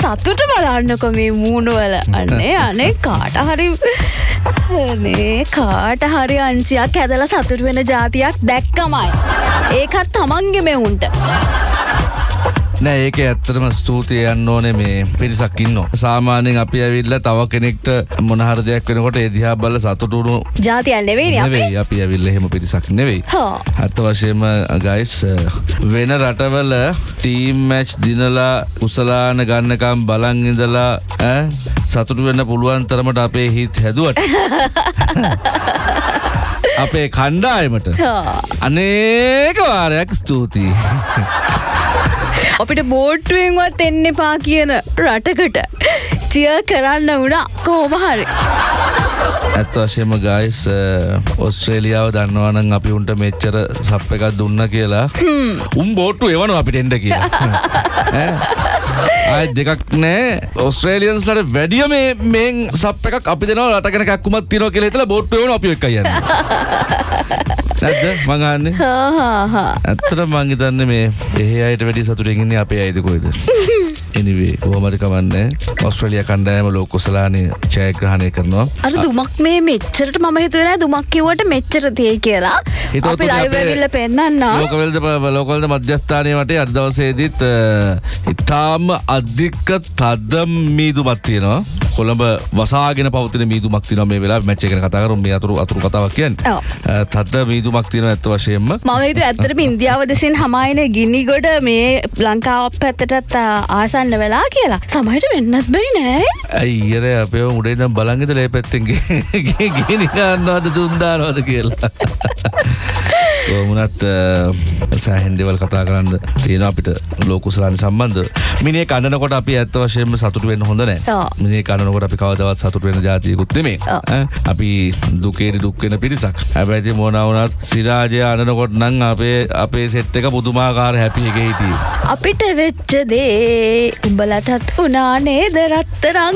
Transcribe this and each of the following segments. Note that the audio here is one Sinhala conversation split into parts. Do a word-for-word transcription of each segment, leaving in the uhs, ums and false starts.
සතුට බලන්නකො මේ මූණවල. අනේ අනේ කාට හරි අනේ කාට හරි අංචියක් හැදලා සතුට වෙන જાතියක් දැක්කමයි. ඒකත් තමන්ගේ මෙවුන්ට. නෑ ඒක ඇත්තටම ස්තුතියි යන්න ඕනේ මේ පිරිසක් ඉන්නවා. සාමාන්‍යයෙන් අපි ඇවිල්ලා තව කෙනෙක්ට මොන හරි දෙයක් වෙනකොට ඒ දිහා බලලා සතුටු වුණු જાතියක් නෙවෙයිනේ අපි. නෙවෙයි අපි ඇවිල්ලා එහෙම පිරිසක් නෙවෙයි. හා. අත් වශයෙන්ම guys වෙන රටවල ටීම් මැච් දිනලා උසලාන ගන්නකම් බලන් ඉඳලා ඈ සතුටු වෙන්න පුළුවන් තරමට අපේ හිත හැදුවට අපේ කණ්ඩායමට අනේක වාරයක් ස්තුතියි. අපිට බෝට්ටුවෙන්වත් එන්න එපා කියන රටකට චියර් කරන්න වුණා කොහොම හරි. ඇත්ත වශයෙන්ම guys ඕස්ට්‍රේලියාව දන්නවා නම් අපි උන්ට මෙච්චර සප් එකක් දුන්නා කියලා. උන් බෝට්ටු එවනවා අපිට එන්න කියලා. ඈ ආයි දෙකක් නෑ ඕස්ට්‍රේලියන්ස්ලාට වැඩිය මේ මෙන් සප් එකක් අපි දෙනවා රට ගැන කක්කුමක් තියනවා කියලා හිතලා බෝට්ටු එවනවා අපි එක්ක යන්නේ. නැද්ද මං අහන්නේ? හා හා හා. ඇත්තට මං හිතන්නේ මේ එහෙ අයට වැඩි සතුටින් ඉන්නේ අපේ අයද කොයිද? anyway කොහොම හරි කමන්නේ ඕස්ට්‍රේලියා කණ්ඩායම ලෝක කුසලානේ ජයග්‍රහණය කරනවා. අර දුමක් මේ මෙච්චරට මම හිතුවේ නෑ දුමක් කිව්වට මෙච්චර තියෙයි කියලා. අපි ලයිව් එකilla පෙන්නන්න. ලෝකවලද ලෝකවලද මධ්‍යස්ථානයේ වටේ අද දවසේදීත් ඉතාම අධික තද මීදුමක් තියෙනවා. කොළඹ වසාගෙන පවතින මීදුමක් තියෙනවා මේ වෙලාවේ මැච් එක ගැන කතා කරමු. මේ අතුරු අතුරු කතාවක් කියන්නේ. තද මීදුමක් තියෙනවා ඇත්ත වශයෙන්ම. මම හිතුවේ ඇත්තටම ඉන්දියාව දෙසින් හමායින ගිනිගොඩ මේ ලංකාව පැත්තටත් ආසන්න වෙලා කියලා. සමහරට වෙන්නත් බැරි නෑ. අයියරේ අපේ උඩේ ඉඳන් බලන් ඉඳලා මේ පැත්තෙන් ගිනි ගන්නවද දුම් දානවද කියලා. කොහොමුණත් සෑහෙන දේවල් කතා කරන්න තියෙනවා අපිට ලෝක කුසලානේ සම්බන්ධව. මිනිහ කනනකොට අපි ඇත්ත වශයෙන්ම සතුටු වෙන්න හොඳ නෑ. මිනිහ කනනකොට අපි කවදාවත් සතුටු වෙන જાතියකුත් නෙමෙයි. අපි දුකේදී දුක් වෙන පිරිසක්. හැබැයි ඉතින් මොනවා වුණත් සිරාජය අනනකොට නම් අපේ අපේ සෙට් එක පුදුමාකාර හැපි එකේ හිටියේ. අපිට වෙච්ච දේ උඹලටත් උනා නේද රත්තරන්?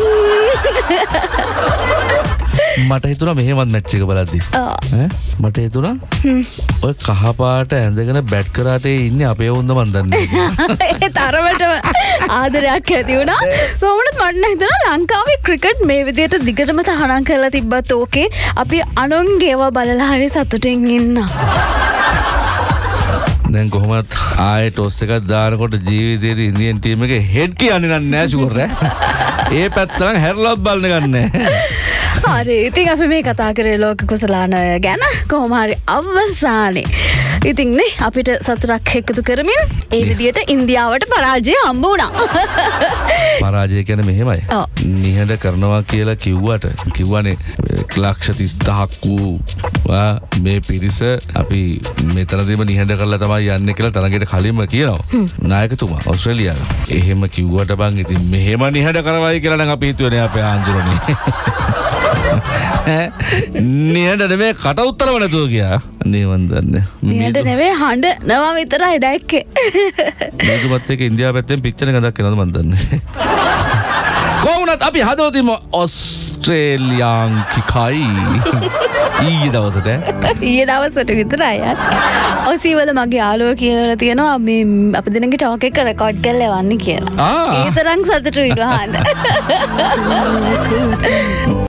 මට හිතුණා මෙහෙමත් මැච් එක බලද්දි. ඈ මට හිතුණා ඔය කහපාට ඇඳගෙන බැට් කරාටේ ඉන්නේ අපේ වුන්ද මන් දන්නේ. ඒ තරමට ආදරයක් ඇති වුණා. කොහොමද මට හිතුණා ලංකාවේ ක්‍රිකට් මේ විදිහට දිගටම තහනම් කරලා තිබ්බත් ඕකේ අපි අනුන්ගේව බලලා හරි සතුටින් ඉන්න. දැන් කොහොමත් ආයේ ටොස් එකක් දානකොට ජීවිතේදී ඉන්දියන් ටීම් එකේ හෙඩ් කියන්නේ නෑ ෂුවර් ඈ. ඒ පැත්ත නම් හැරලවත් බලන්න ගන්නෑ. හරි ඉතින් අපි මේ කතා කරේ ලෝක කුසලාන ගැන කොහොම හරි අවසානයේ. ඉතින් නේ අපිට සතුටක් එකතු කරමින් ඒ විදියට ඉන්දියාවට පරාජය හම්බ වුණා. පරාජය කියන්නේ මෙහෙමයි. නිහඬ කරනවා කියලා කිව්වට කිව්වනේ ලක්ෂ තිස් දහසක් වූ මේ පිරිස අපි මෙතනදීම නිහඬ කරලා තමයි යන්නේ කියලා තරගයට කලින්ම කියනවා. නායකතුමා ඕස්ට්‍රේලියාව. එහෙම කිව්වට බං ඉතින් මෙහෙම නිහඬ කරවයි කියලා නම් අපි හිතුවේ නෑ අපේ ආන්දරනේ. නිහඬ නෙමෙයි කට උත්තරව නැතුව ගියා. නේ මන් දන්නේ. නිහඬ නෙමෙයි හඬ නම විතරයි දැක්කේ. මේකවත් එක ඉන්දියාව පැත්තෙන් පික්චර් එකක් දක්වනවද මන් දන්නේ. කොහොමද අපි හදවතින්ම ඕස්ට්‍රේලියාන්කිකයි ඊයේ දවසට ඊයේ දවසට විතරයි යාර. ඔසීවල මගේ යාළුවා කියලා තියෙනවා මේ අපි දෙනගේ ටෝක් එක රෙකෝඩ් කරලා එවන්න කියලා. ඒ තරම් සතුටුයි වහන්න.